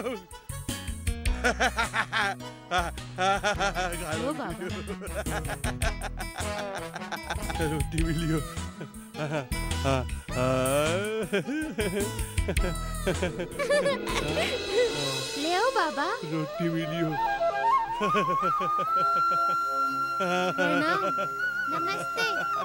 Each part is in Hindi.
लो बाबा। रोटी मिलियो। ले आओ बाबा। रोटी मिलियो। प्रणाम। नमस्ते।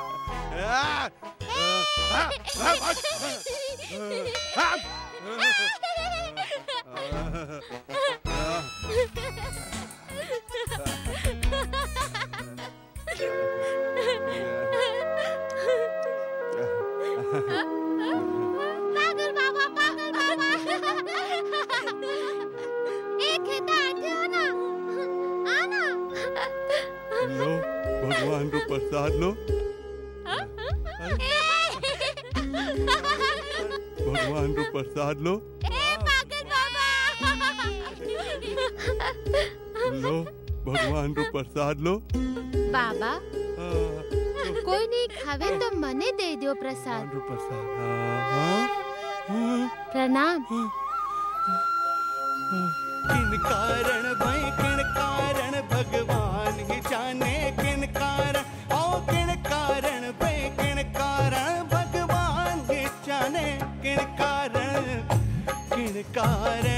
पागल बाबा, पागल बाबा। एक खेता आते हो ना, आना। लो भगवान रो प्रसाद लो। भगवान रो प्रसाद लो। पागल बाबा। लो भगवान रो प्रसाद लो। बाबा कोई नहीं खावे तो मने दे दियो प्रसाद। प्रणाम। किन कारण भाई किन कारण भगवान ही जाने किन कारण ओ किन कारण भाई किन कारण भगवान ही जाने किन कारण